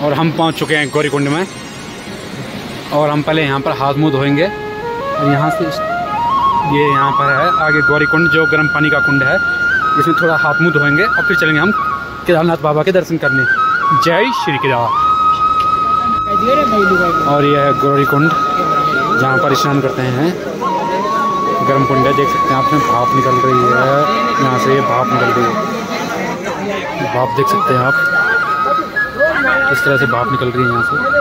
और हम पहुंच चुके हैं गौरीकुंड में। और हम पहले यहाँ पर हाथ मुँह धोएंगे और यहाँ से ये यहाँ पर है आगे गौरीकुंड जो गर्म पानी का कुंड है, इसमें थोड़ा हाथ मुँह धोएंगे और फिर चलेंगे हम केदारनाथ बाबा के दर्शन करने। जय श्री केदार। और यह है गौरीकुंड जहाँ पर स्नान करते हैं। गर्म कुंड है, देख सकते हैं आप, में भाप निकल रही है, यहाँ से ये भाप निकल रही है, भाप देख सकते हैं आप, इस तरह से भाप निकल रही है यहाँ से।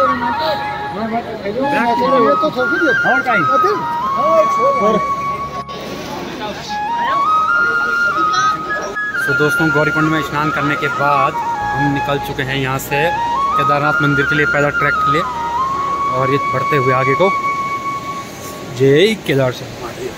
तो दोस्तों गौरीकुंड में स्नान करने के बाद हम निकल चुके हैं यहाँ से केदारनाथ मंदिर के लिए, पैदल ट्रैक के लिए। और ये बढ़ते हुए आगे को जय केदार से।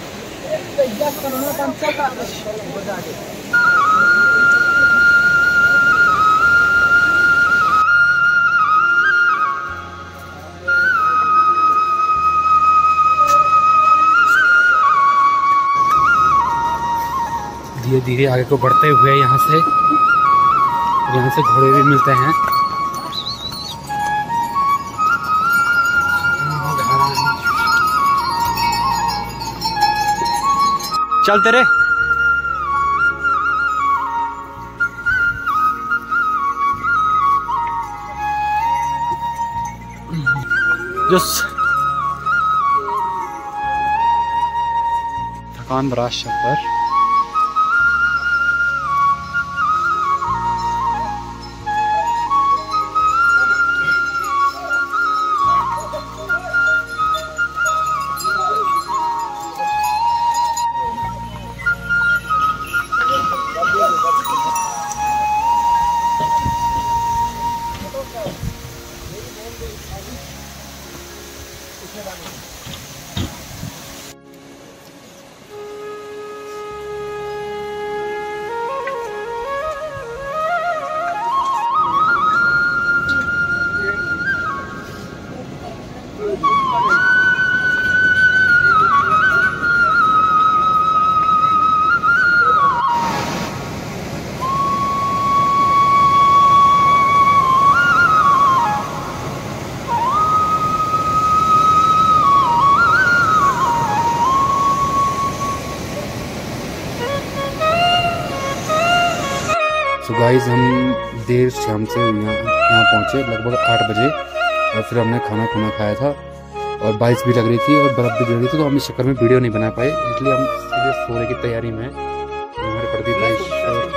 धीरे धीरे आगे को बढ़ते हुए यहाँ से घोड़े भी मिलते हैं। चलते रहे। जो थकान भरा सफर। तो गाइस हम देर शाम से यहाँ पहुँचे लगभग 8 बजे। और फिर हमने खाना खाया था और बारिश भी लग रही थी और बर्फ़ भी गिर रही थी, तो हम इस चक्कर में वीडियो नहीं बना पाए, इसलिए हम सीधे सोने की तैयारी में हैं। हमारे प्रदीप भाई